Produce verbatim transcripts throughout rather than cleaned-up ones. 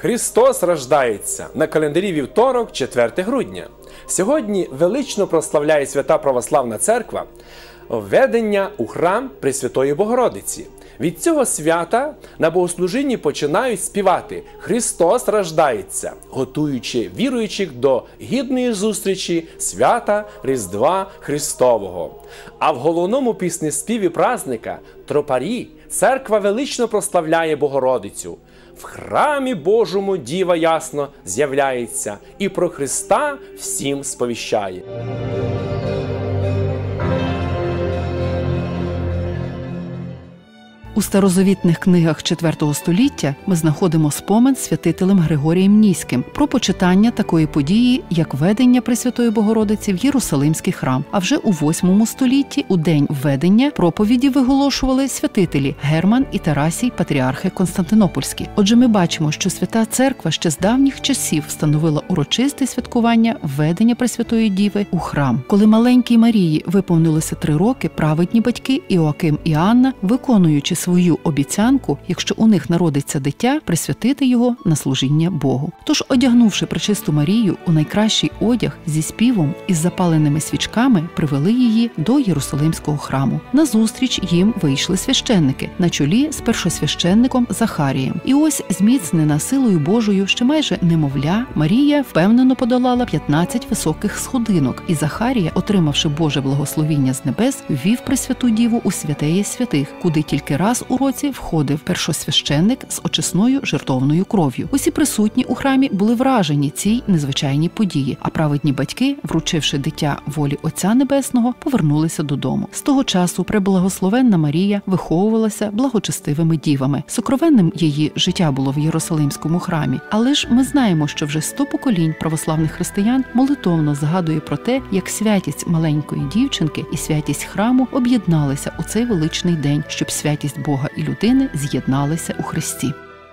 Христос рождається на календарі вівторок, четверте грудня. Сьогодні велично прославляє Свята Православна Церква введення у храм Пресвятої Богородиці. Від цього свята на богослужінні починають співати «Христос рождається», готуючи віруючих до гідної зустрічі свята Різдва Христового. А в головному піснеспіві празника «Тропарі» церква велично прославляє Богородицю. В храмі Божому Діва ясно з'являється і про Христа всім сповіщає. У старозавітних книгах четвертого століття ми знаходимо спомин святителем Григорієм Ніським про почитання такої події, як введення Пресвятої Богородиці в Єрусалимський храм. А вже у восьмому столітті у день введення проповіді виголошували святителі Герман і Тарасій, патріархи Константинопольські. Отже, ми бачимо, що Свята Церква ще з давніх часів встановила урочисте святкування введення Пресвятої Діви у храм. Коли маленькій Марії виповнилося три роки, праведні батьки Іоаким і Анна, виконуючи свою обіцянку, якщо у них народиться дитя, присвятити його на служіння Богу. Тож, одягнувши Пречисту Марію у найкращий одяг зі співом і з запаленими свічками, привели її до Єрусалимського храму. Назустріч їм вийшли священники, на чолі з першосвященником Захарієм. І ось, зміцнена силою Божою, ще майже немовля, Марія впевнено подолала п'ятнадцять високих сходинок, і Захарія, отримавши Боже благословіння з небес, ввів Пресвяту Діву у святеє святих, куди тільки раз у році входив першосвященник з очисною жертовною кров'ю. Усі присутні у храмі були вражені цій незвичайній події, а праведні батьки, вручивши дитя волі Отця Небесного, повернулися додому. З того часу преблагословенна Марія виховувалася благочестивими дівами. Сокровенним її життя було в Єрусалимському храмі, але ж ми знаємо, що вже сто поколінь православних християн молитовно згадує про те, як святість маленької дівчинки і святість храму об'єдналися у цей величний день, щоб святість Бога і людини з'єдналися у Христі.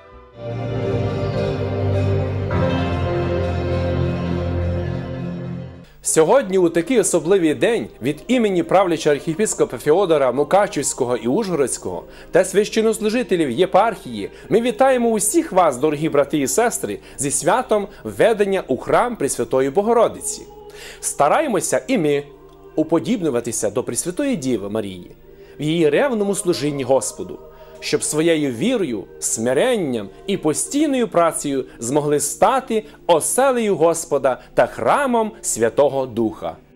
Сьогодні у такий особливий день від імені правлячого архієпископа Феодора Мукачівського і Ужгородського та священнослужителів єпархії ми вітаємо усіх вас, дорогі брати і сестри, зі святом введення у храм Пресвятої Богородиці. Стараємося і ми уподібнюватися до Пресвятої Діви Марії в її ревному служінні Господу, щоб своєю вірою, смиренням і постійною працею змогли стати оселею Господа та храмом Святого Духа.